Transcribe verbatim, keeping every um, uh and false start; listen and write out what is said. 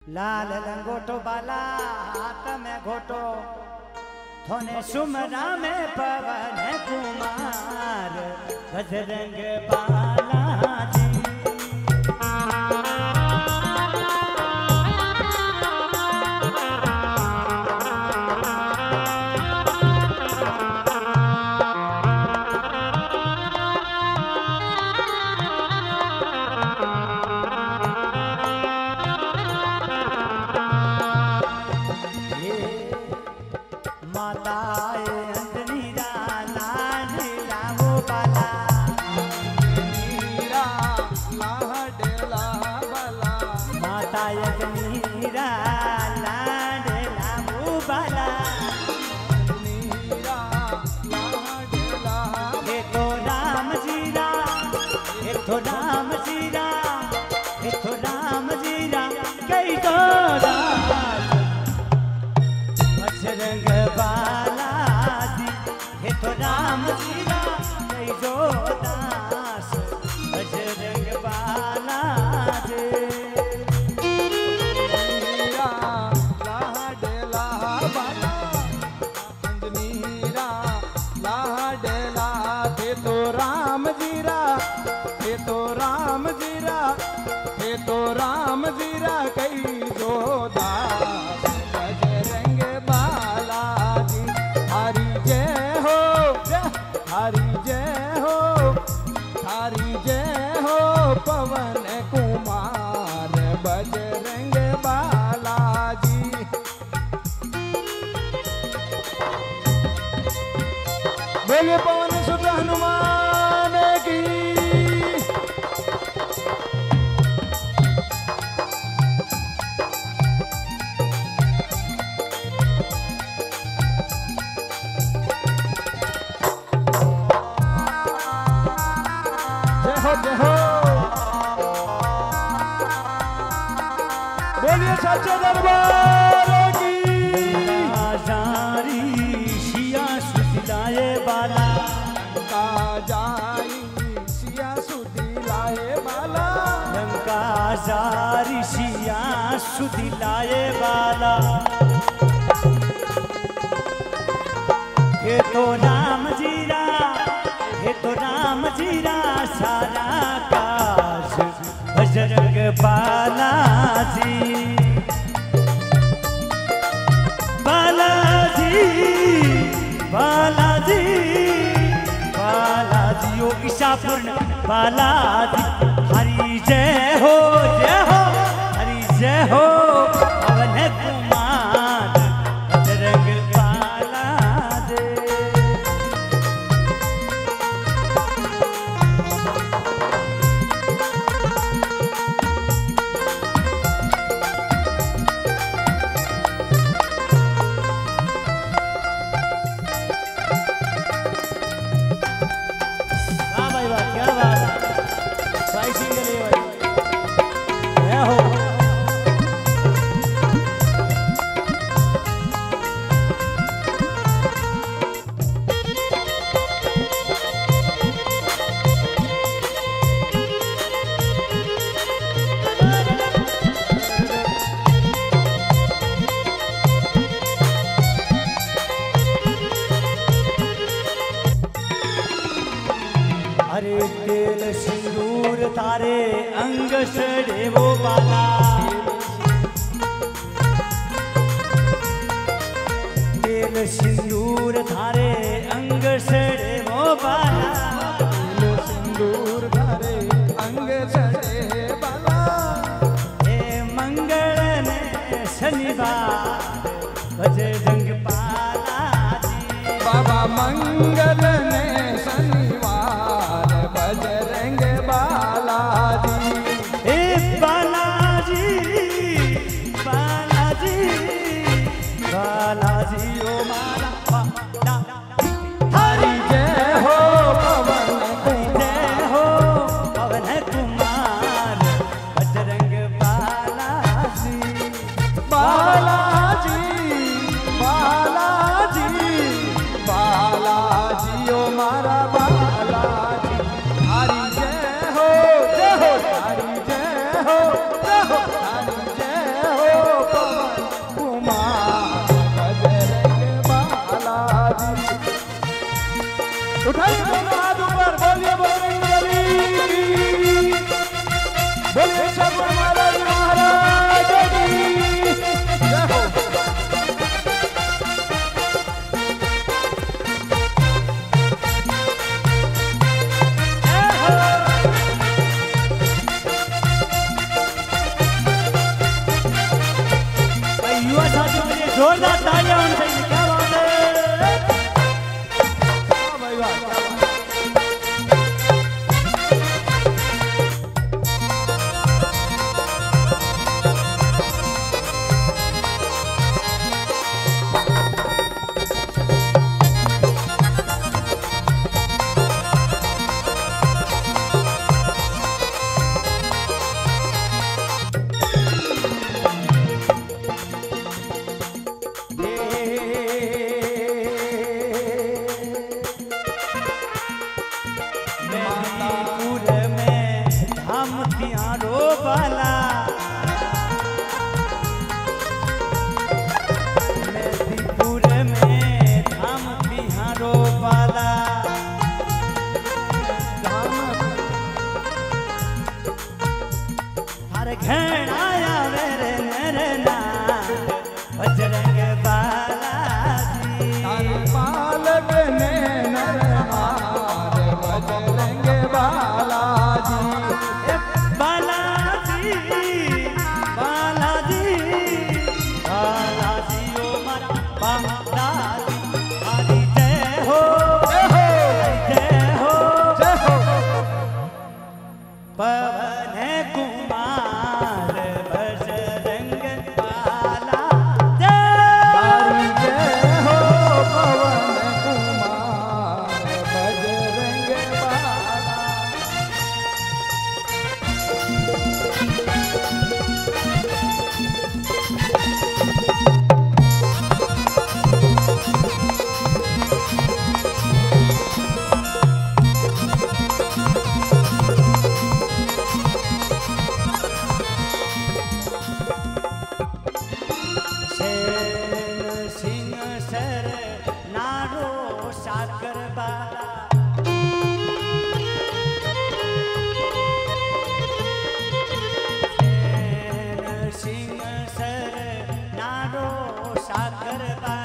लाल लंगोटो बाला हाथ में घोटो थोने सुमरा में पवन कुमार बजरंग बाला जी। बोलिए पवन सुत हनुमान की। जय हो जय हो। बोलिए सच्चे दरबार की। बाला लंका जाई सिया सुधी लाए बाला। लंका जारी सिया सुधी लाए बाला। हे तो राम जीरा हे तो राम जीरा सारा काज बजरंग बाला जी। बालाजी बालाजी बालाजी ओ ईशापूर्ण बालाजी। हरि जय हो जय हो हरि जय हो पवन कुमार बजरंग बालाजी। हरे तेल सिंदूर तारे अंग सड़े वो बाला। तेल सिंदूर थारे अंग सड़े वो बाला। तेल सिंदूर धारे अंग सड़े बाला। हे मंगल ने शनिवार बजरंग बाला जी। बाबा मंगल ने शनिवार बजरंग बालाजी। हे बालाजी बालाजी बालाजी ओ माला बाला। हरि जय हो पवन जय हो पवन कुमार बजरंग बालाजी। बालाजी बालाजी बालाजी ओ मा बस साथियों के लिए जोरदार तालियां होनी चाहिए। क्या बात है वाह भाई वाह, क्या बात है। घनाया मेरे मेरे नाथ बजरंग बालाजी पालक ने नरनार बजरंग बालाजी बालाजी बालाजी बालाजी ओ मारा बालाजी हरि जय हो जय हो जय हो पवन कुमार बजरंग बाला हरि जय हो पवन कुमार बजरंग बाला। सिंह सर नारो साकर बाला सिंह सर नारो साकर बाला